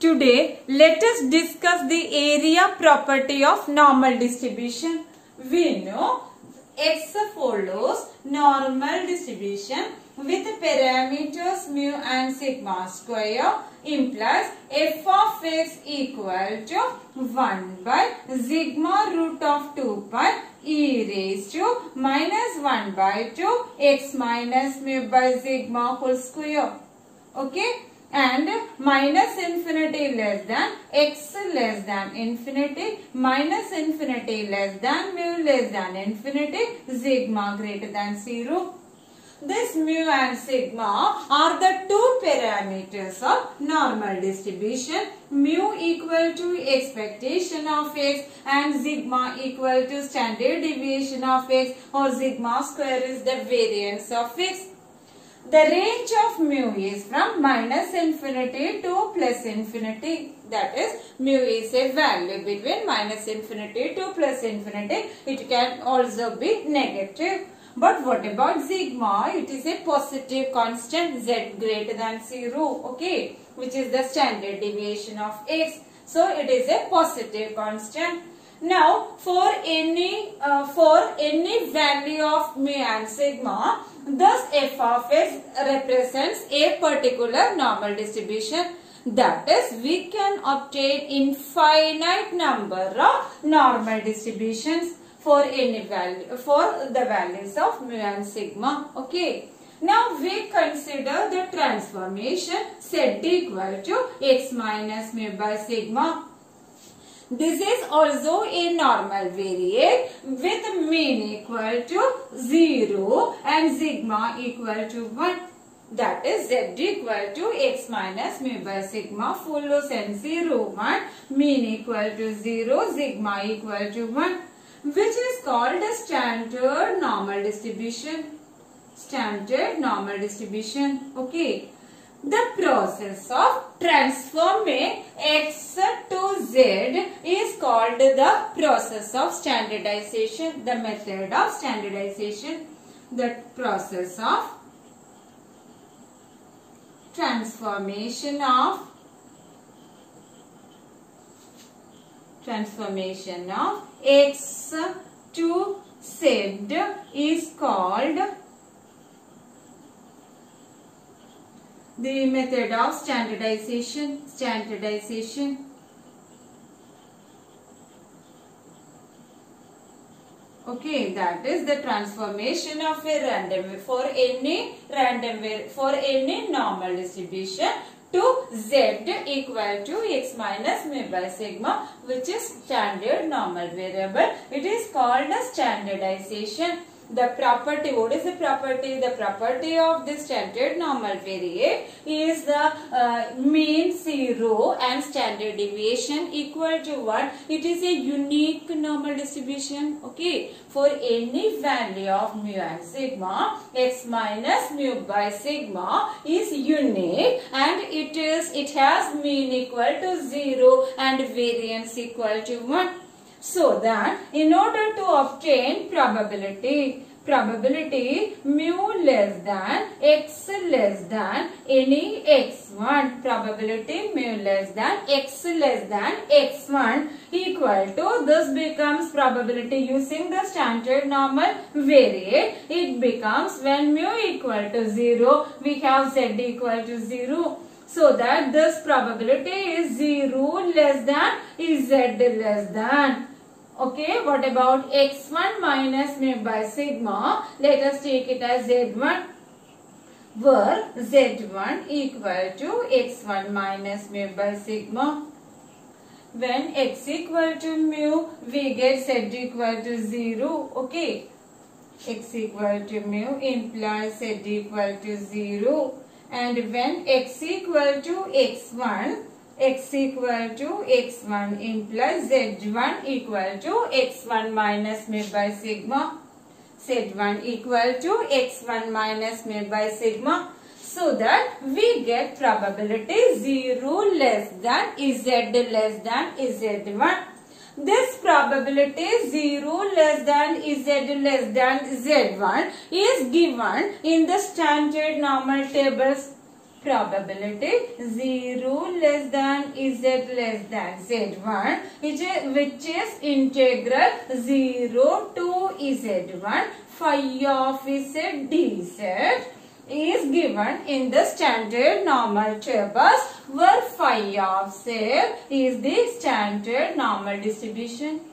Today, let us discuss the area property of normal distribution. We know X follows normal distribution with parameters mu and sigma square implies f of x equal to 1 by sigma root of 2 pi e raised to minus 1 by 2 x minus mu by sigma whole square. Okay. And minus infinity less than x less than infinity minus infinity less than mu less than infinity sigma greater than 0. This mu and sigma are the two parameters of normal distribution. Mu equal to expectation of x and sigma equal to standard deviation of x, or sigma square is the variance of x. The range of mu is from minus infinity to plus infinity. That is, mu is a value between minus infinity to plus infinity. It can also be negative. But what about sigma? It is a positive constant z greater than 0. Okay, which is the standard deviation of x. So it is a positive constant. Now, for any value of mu and sigma, thus f of x represents a particular normal distribution. That is, we can obtain infinite number of normal distributions for any value, for the values of mu and sigma. Okay. Now we consider the transformation z equal to x minus mu by sigma. This is also a normal variate with mean equal to 0 and sigma equal to 1. That is, z equal to x minus mu by sigma follows n0 1, mean equal to 0, sigma equal to 1, which is called a standard normal distribution. Standard normal distribution. Okay. The process of transforming x to z is called the process of standardization, the method of standardization. The process of transformation of x to z is called the method of standardization. Okay, that is the transformation of a random for any normal distribution to z equal to x minus mu by sigma, which is standard normal variable. It is called a standardization. The property, what is the property? The property of this standard normal variate is the mean 0 and standard deviation equal to 1. It is a unique normal distribution. Okay, for any value of mu and sigma, x minus mu by sigma is unique, and it has mean equal to 0 and variance equal to 1. So that in order to obtain probability mu less than x less than any x1, probability mu less than x1 equal to, this becomes probability using the standard normal variate. It becomes when mu equal to 0, we have z equal to 0. So that this probability is 0 less than is z less than. Okay, what about x1 minus mu by sigma? Let us take it as z1, where z1 equal to x1 minus mu by sigma. When x equal to mu, we get z equal to 0. Okay, x equal to mu implies z equal to 0. And when x equal to x1, x equal to x1 implies z1 equal to x1 minus mu by sigma. z1 equal to x1 minus mu by sigma. So that we get probability 0 less than z less than z1. This probability 0 less than z less than z1 is given in the standard normal tables. probability 0 less than z less than z1, which is integral 0 to z1 phi of z dz is given in the standard normal tables, where phi of z is the standard normal distribution.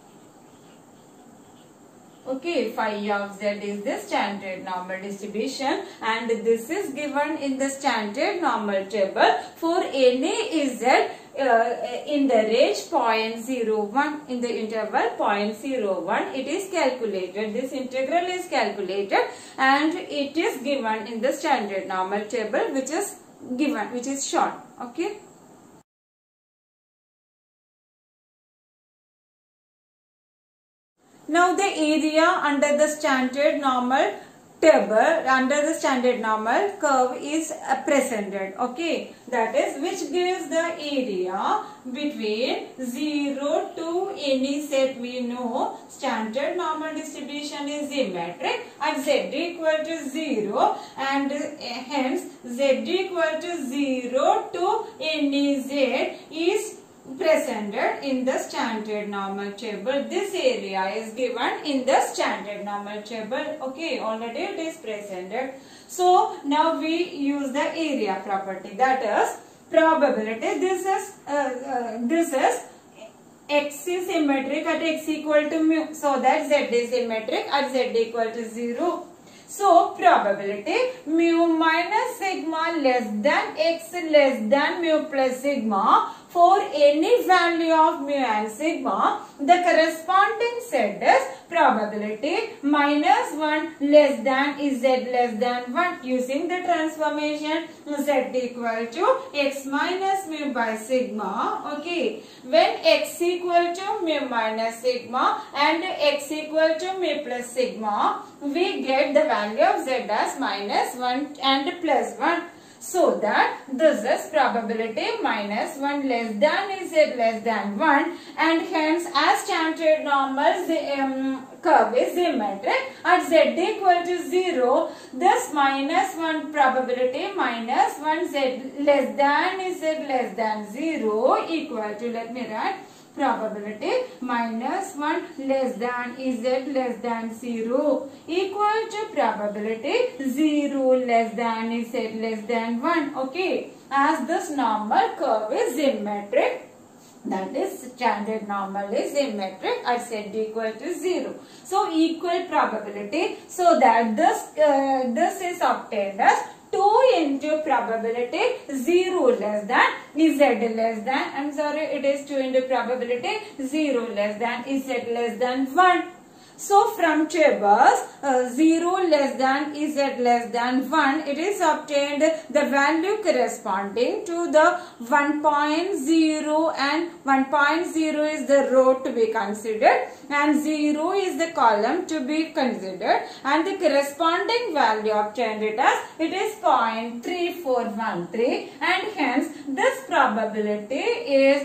Okay, phi of z is the standard normal distribution, and this is given in the standard normal table for any z in the range 0.01, in the interval 0.01. It is calculated. This integral is calculated and it is given in the standard normal table, which is given, which is shown. Okay. Now the area under the standard normal table, under the standard normal curve is presented. Okay, that is which gives the area between 0 to any set. We know standard normal distribution is symmetric at z equal to 0, and hence z equal to 0 to any z is presented in the standard normal table. This area is given in the standard normal table. Okay, already it is presented. So now we use the area property, that is probability. This is x is symmetric at x equal to mu, so that z is symmetric at z equal to 0. So probability mu minus sigma less than x less than mu plus sigma for any value of mu and sigma, the corresponding set is probability minus 1 less than z less than 1, using the transformation z equal to x minus mu by sigma. Okay, when x equal to mu minus sigma and x equal to mu plus sigma, we get the value of z as minus 1 and plus 1. So that this is probability minus 1 less than z less than 1, and hence as standard normal curve is symmetric at z equal to 0, this minus 1 probability minus 1 z less than 0 equal to, let me write, probability minus 1 less than z less than 0 equal to probability 0 less than z less than 1. Okay, as this normal curve is symmetric, that is standard normal is symmetric at z equal to 0. So equal probability, so that this is obtained as 2 into probability 0 less than z less than, I'm sorry, it is 2 into probability 0 less than z less than 1. So from tables 0 less than z less than 1, it is obtained the value corresponding to the 1.0, and 1.0 is the row to be considered and 0 is the column to be considered, and the corresponding value obtained it as it is 0.3413, and hence this probability is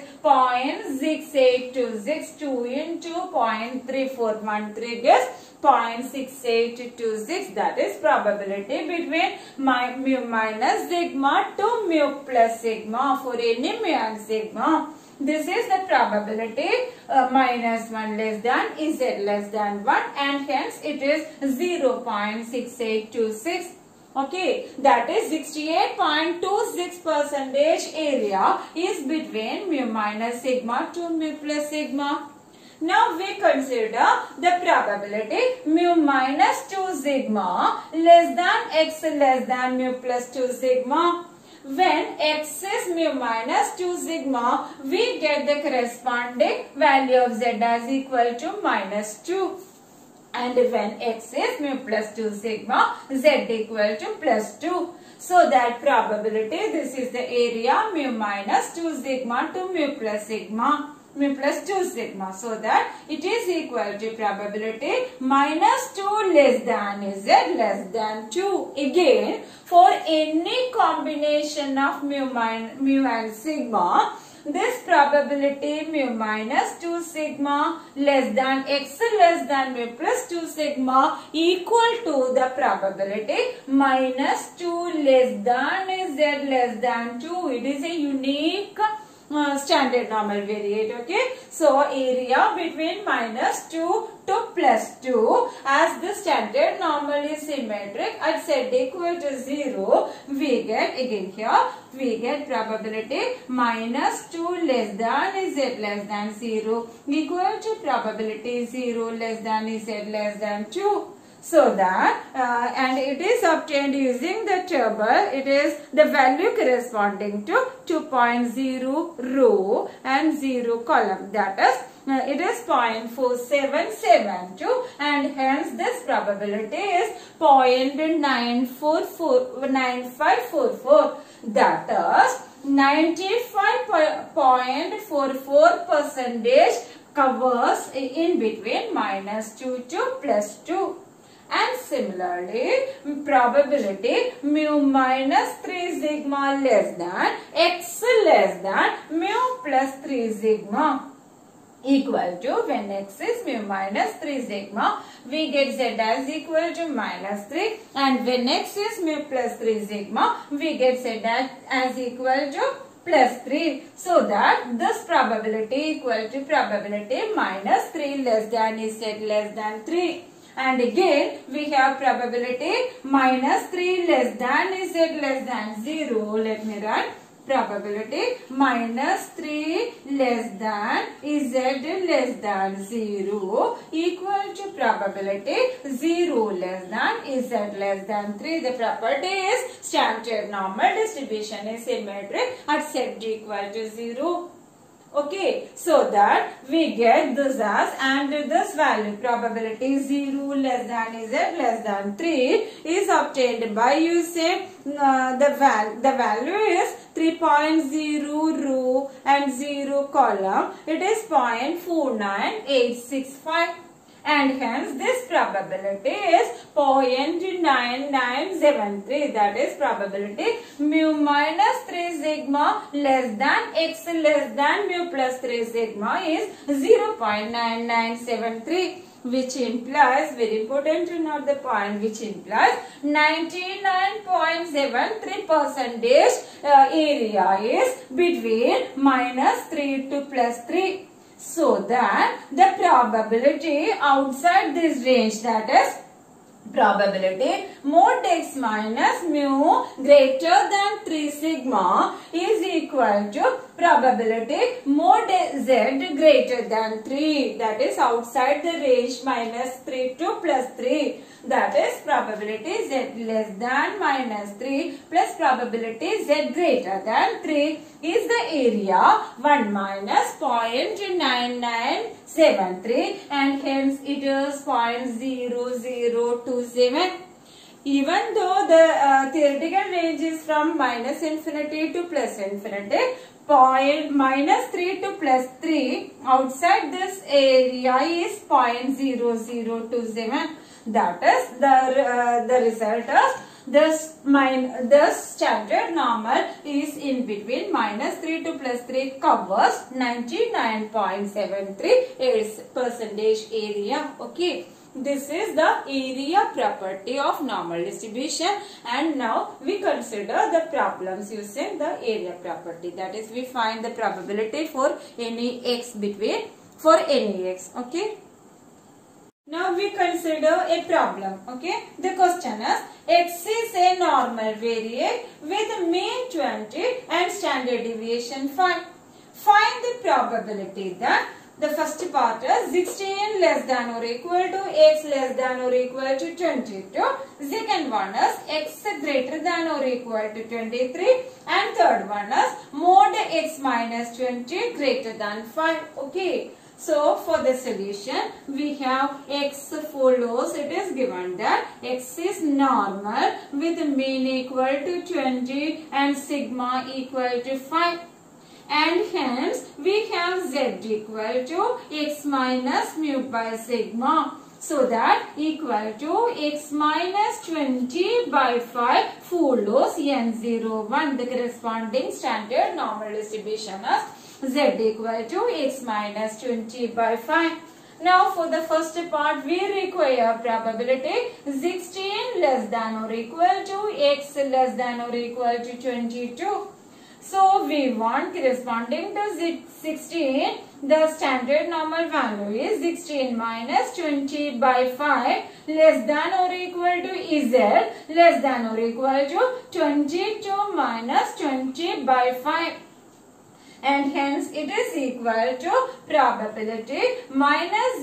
0.6826. 2 into 0.3413 gives 0.6826. That is probability between mu minus sigma to mu plus sigma for any mu and sigma. This is the probability minus 1 less than z less than 1, and hence it is 0.6826. Okay, that is 68.26% area is between mu minus sigma to mu plus sigma. Now we consider the probability mu minus 2 sigma less than x less than mu plus 2 sigma. When x is mu minus 2 sigma, we get the corresponding value of z as equal to minus 2. And when x is mu plus 2 sigma, z equal to plus 2. So that probability, this is the area mu minus 2 sigma to mu plus sigma. Mu plus 2 sigma, so that it is equal to probability minus 2 less than z less than 2. Again, for any combination of mu and sigma, this probability mu minus 2 sigma less than x less than mu plus 2 sigma equal to the probability minus 2 less than z less than 2. It is a unique standard normal variate. Okay, so area between minus 2 to plus 2, as the standard normal is symmetric at z equal to 0, we get again here we get probability minus 2 less than z less than 0 equal to probability 0 less than z less than 2. So that and it is obtained using the table. It is the value corresponding to 2.0 row and 0 column. That is it is 0.4772 and hence this probability is 0.9544. That is 95.44% covers in between minus 2 to plus 2. And similarly, probability mu minus 3 sigma less than x less than mu plus 3 sigma equal to, when x is mu minus 3 sigma, we get z as equal to minus 3, and when x is mu plus 3 sigma, we get z as equal to plus 3. So that this probability equal to probability minus 3 less than z less than 3. And again we have probability minus 3 less than z less than 0. Let me write probability minus 3 less than z less than 0 equal to probability 0 less than z less than 3. The property is standard normal distribution is symmetric at z equal to 0. Okay, so that we get this as, and this value probability 0 less than z less than 3 is obtained by using the value is 3.0 row and 0 column. It is 0.49865. And hence this probability is 0.9973. That is probability mu minus 3 sigma less than x less than mu plus 3 sigma is 0.9973. Which implies, very important to note the point, which implies 99.73% area is between minus 3 to plus 3. So that the probability outside this range, that is probability mod x minus mu greater than 3 sigma is equal to probability mod z greater than 3. That is outside the range minus 3 to plus 3. That is probability z less than minus 3 plus probability z greater than 3 is the area 1 minus 0.9973 and hence it is 0.0027. Even though the theoretical range is from minus infinity to plus infinity, minus 3 to plus 3 outside this area is 0.0027. That is the result is this standard normal is in between minus 3 to plus 3 covers 99.73% area. Okay. This is the area property of normal distribution, and now we consider the problems using the area property. That is, we find the probability for any x for any x. Okay. Now we consider a problem. Okay. The question is, x is a normal variate with mean 20 and standard deviation 5. Find the probability that the first part is 16 less than or equal to x less than or equal to 22. Second one is x greater than or equal to 23. And third one is mod x minus 20 greater than 5. Okay. So for the solution we have x follows. It is given that x is normal with mean equal to 20 and sigma equal to 5. And hence we have z equal to x minus mu by sigma. So that equal to x minus 20 by 5 follows n01. The corresponding standard normal distribution is z equal to x minus 20 by 5. Now for the first part we require probability 16 less than or equal to x less than or equal to 22. So we want corresponding to 16, the standard normal value is 16 minus 20 by 5 less than or equal to z less than or equal to 22 minus 20 by 5. And hence it is equal to probability minus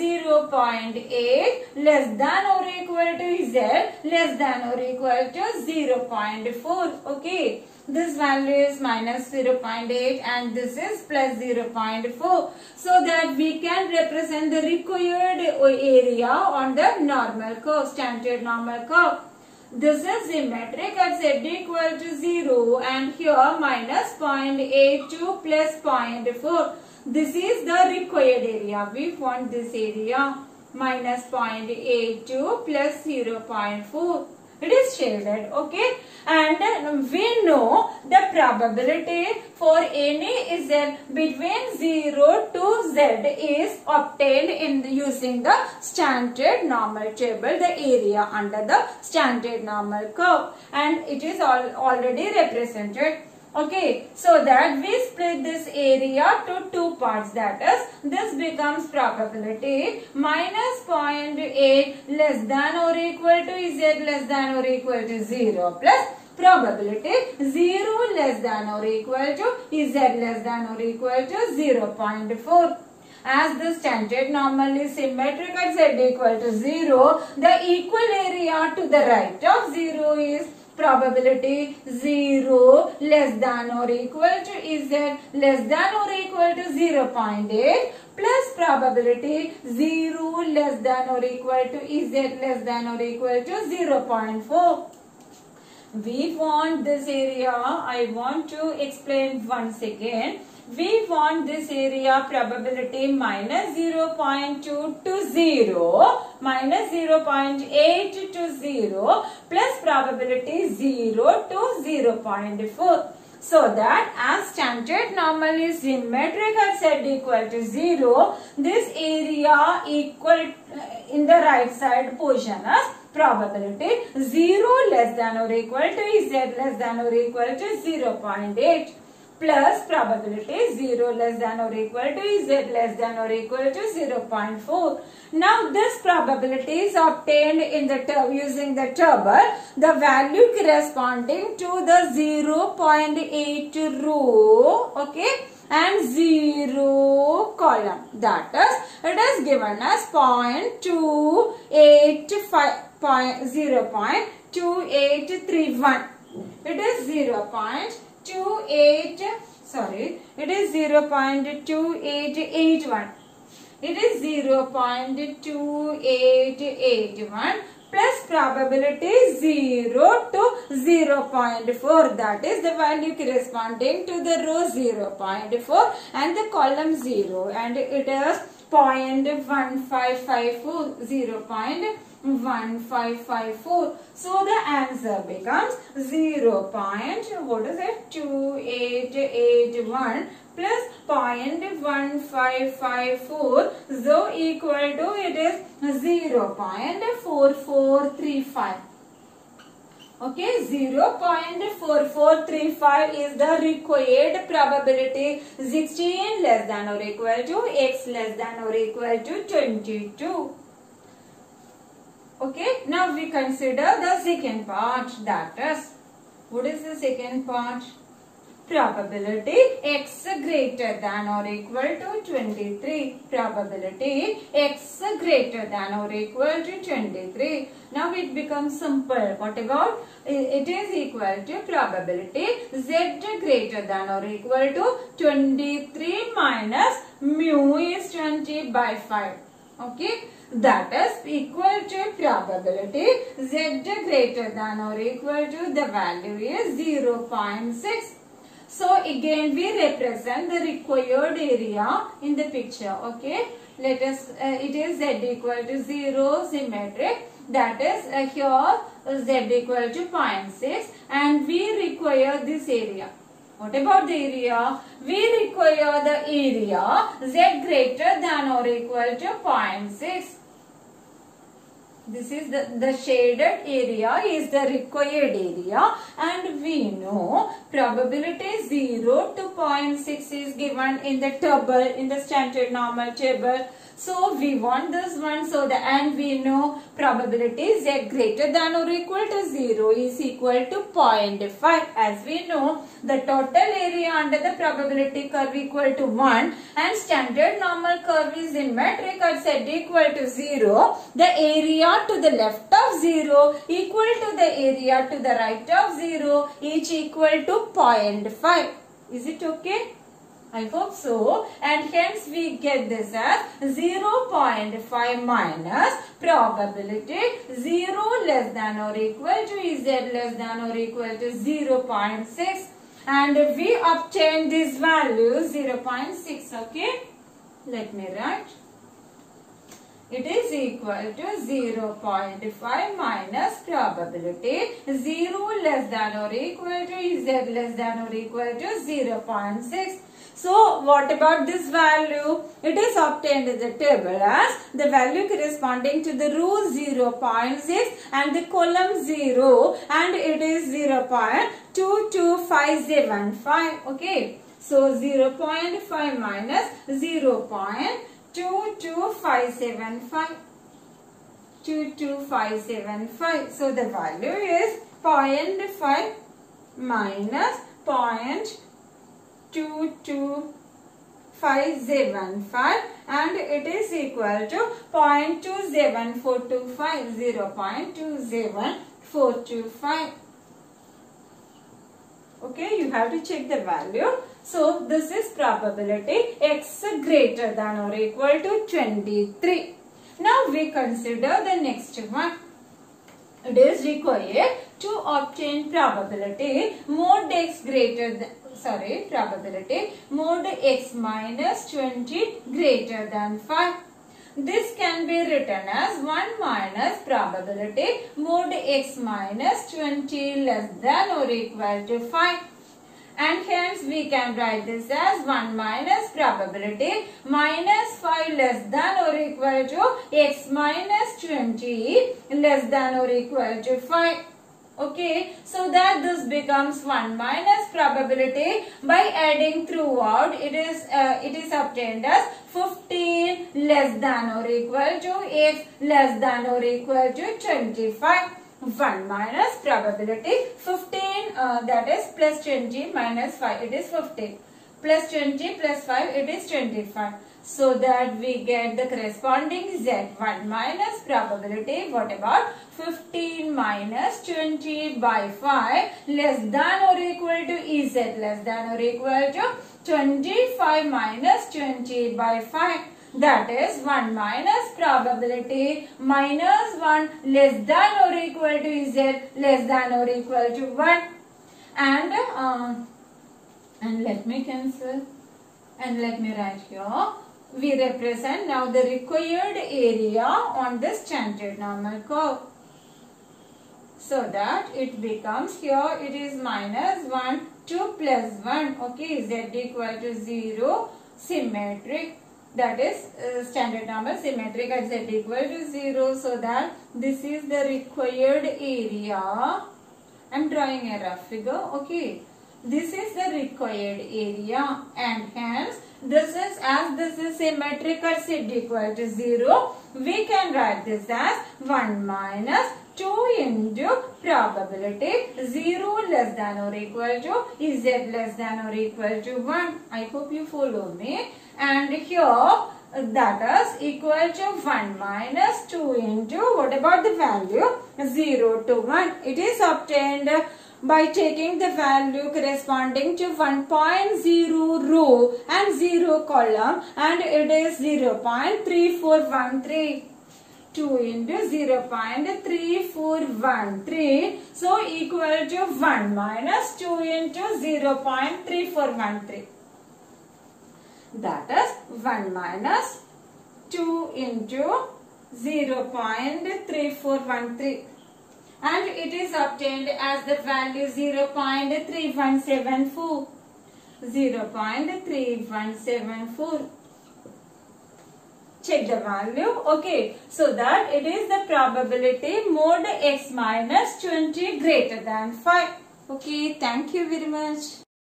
0.8 less than or equal to z less than or equal to 0.4. Okay. This value is minus 0.8 and this is plus 0.4. So that we can represent the required area on the normal curve, standard normal curve. This is symmetric at z equal to 0 and here minus 0.82 plus 0.4. This is the required area. We want this area minus 0.82 plus 0.4. It is shaded, okay? And we know the probability for any z between 0 to z is obtained in using the standard normal table, the area under the standard normal curve, and it is already represented. Okay, so that we split this area to two parts, that is, this becomes probability minus 0.8 less than or equal to z less than or equal to 0 plus probability 0 less than or equal to z less than or equal to 0.4. As the standard normal is symmetric at z equal to 0, the equal area to the right of 0 is probability 0 less than or equal to z less than or equal to 0.8 plus probability 0 less than or equal to z less than or equal to 0.4. We want this area, I want to explain once again. We want this area probability minus 0.2 to 0, minus 0.8 to 0 plus probability 0 to 0.4. So that as standard normal is symmetric at z equal to 0, this area equal in the right side position as probability 0 less than or equal to z less than or equal to 0.8 plus probability 0 less than or equal to z less than or equal to 0.4. Now this probability is obtained in the using the table, the value corresponding to the 0.8 row, okay, and 0 column, that is, it is given as 0.2831. It is 0.28, sorry, it is 0.2881. It is 0.2881 plus probability 0 to 0.4, that is the value corresponding to the row 0.4 and the column 0, and it is 0.1554, 0.1554. So the answer becomes 0.2881 plus 0.1554, so equal to it is 0.4435. Okay, 0.4435 is the required probability 16 less than or equal to x less than or equal to 22. Okay, now we consider the second part, that is, what is the second part? Probability x greater than or equal to 23. Probability x greater than or equal to 23. Now it becomes simple. What about? It is equal to probability z greater than or equal to 23 minus mu is 20 by 5. Okay. That is equal to probability z greater than or equal to the value is 0.6. So again we represent the required area in the picture. Okay. Let us, it is z equal to 0 symmetric. That is here z equal to 0.6 and we require this area. What about the area? We require the area z greater than or equal to 0.6. This is the shaded area is the required area, and we know probability 0 to 0.6 is given in the table, in the standard normal table. So we want this one, so and we know probability z greater than or equal to 0 is equal to 0.5. As we know, the total area under the probability curve equal to 1 and standard normal curve is symmetric at z equal to 0. The area to the left of 0 equal to the area to the right of 0, each equal to 0.5. Is it okay? I hope so, and hence we get this as 0.5 minus probability 0 less than or equal to z less than or equal to 0.6, and we obtain this value 0.6. Okay, let me write. It is equal to 0.5 minus probability 0 less than or equal to z less than or equal to 0.6. So what about this value? It is obtained in the table as the value corresponding to the row 0.6 and the column 0, and it is 0.22575. Okay. So 0.5 minus 0.22575. 22575. So the value is 0.5 minus 0.22575, and it is equal to 0.27425. 0.27425. Okay, you have to check the value. So this is probability x greater than or equal to 23. Now we consider the next one. It is required to obtain probability mod x greater than, probability mod x minus 20 greater than 5. This can be written as 1 minus probability mod x minus 20 less than or equal to 5. And hence we can write this as 1 minus probability minus 5 less than or equal to x minus 20 less than or equal to 5. Okay, so that this becomes 1 minus probability. By adding throughout, it is obtained as 15 less than or equal to x less than or equal to 25. 1 minus probability 15, that is plus 20 minus 5, it is 15. Plus 20 plus 5, it is 25. So that we get the corresponding z. 1 minus probability, what about 15 minus 20 by 5 less than or equal to z less than or equal to 25 minus 20 by 5. That is 1 minus probability minus 1 less than or equal to z less than or equal to 1. And let me cancel and let me write here. We represent now the required area on the standard normal curve. So that it becomes here, it is minus 1, 2 plus 1. Okay, z equal to 0, symmetric. That is standard normal symmetric at z equal to 0. So that this is the required area. I am drawing a rough figure. Okay. This is the required area, and hence this is, as this is symmetric at z equal to 0, we can write this as 1 minus 2 into probability 0 less than or equal to z less than or equal to 1. I hope you follow me. And here that is equal to 1 minus 2 into, what about the value? 0 to 1. It is obtained by taking the value corresponding to 1.0 row and 0 column, and it is 0.3413. 2 into 0.3413. So equal to 1 minus 2 into 0.3413. That is 1 minus 2 into 0.3413. And it is obtained as the value 0.3174. 0.3174. Check the value. Okay, so that it is the probability mod x minus 20 greater than 5. Okay, thank you very much.